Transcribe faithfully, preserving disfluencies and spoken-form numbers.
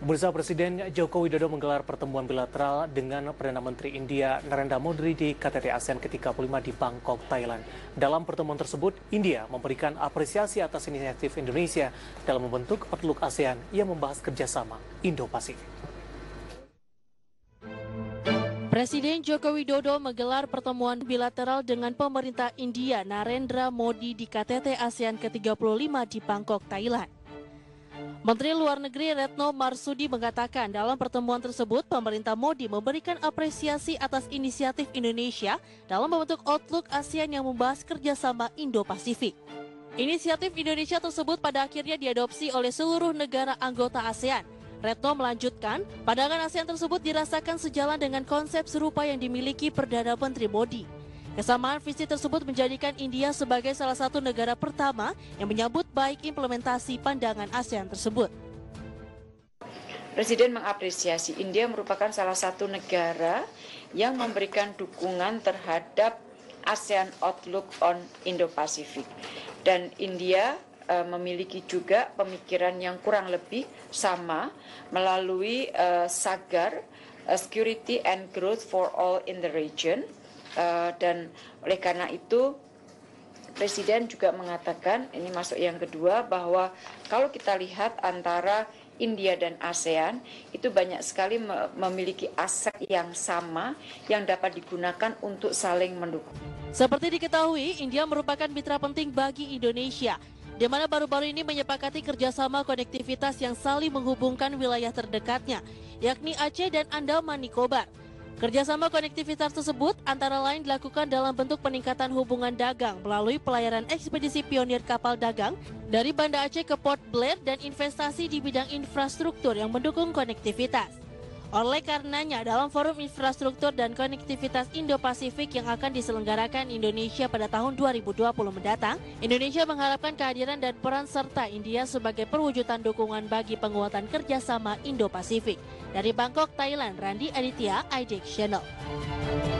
Bursa Presiden Joko Widodo menggelar pertemuan bilateral dengan Perdana Menteri India Narendra Modi di K T T ASEAN ke tiga puluh lima di Bangkok, Thailand. Dalam pertemuan tersebut, India memberikan apresiasi atas inisiatif Indonesia dalam membentuk Outlook ASEAN yang membahas kerjasama Indo-Pasifik. Presiden Joko Widodo menggelar pertemuan bilateral dengan pemerintah India Narendra Modi di K T T ASEAN ke tiga puluh lima di Bangkok, Thailand. Menteri Luar Negeri Retno Marsudi mengatakan dalam pertemuan tersebut pemerintah Modi memberikan apresiasi atas inisiatif Indonesia dalam membentuk Outlook ASEAN yang membahas kerjasama Indo-Pasifik. Inisiatif Indonesia tersebut pada akhirnya diadopsi oleh seluruh negara anggota ASEAN. Retno melanjutkan, pandangan ASEAN tersebut dirasakan sejalan dengan konsep serupa yang dimiliki Perdana Menteri Modi. Kesamaan visi tersebut menjadikan India sebagai salah satu negara pertama yang menyambut baik implementasi pandangan ASEAN tersebut. Presiden mengapresiasi India merupakan salah satu negara yang memberikan dukungan terhadap ASEAN Outlook on Indo-Pacific. Dan India e, memiliki juga pemikiran yang kurang lebih sama melalui e, SAGAR, e, Security and Growth for All in the Region. Uh, dan oleh karena itu Presiden juga mengatakan, ini masuk yang kedua, bahwa kalau kita lihat antara India dan ASEAN itu banyak sekali memiliki aset yang sama yang dapat digunakan untuk saling mendukung. Seperti diketahui, India merupakan mitra penting bagi Indonesia, di mana baru-baru ini menyepakati kerjasama konektivitas yang saling menghubungkan wilayah terdekatnya, yakni Aceh dan Andaman Nicobar. Kerjasama konektivitas tersebut antara lain dilakukan dalam bentuk peningkatan hubungan dagang melalui pelayaran ekspedisi pionir kapal dagang dari Banda Aceh ke Port Blair dan investasi di bidang infrastruktur yang mendukung konektivitas. Oleh karenanya, dalam forum infrastruktur dan konektivitas Indo-Pasifik yang akan diselenggarakan Indonesia pada tahun dua ribu dua puluh mendatang, Indonesia mengharapkan kehadiran dan peran serta India sebagai perwujudan dukungan bagi penguatan kerjasama Indo-Pasifik. Dari Bangkok, Thailand, Randi Aditya, I D X Channel.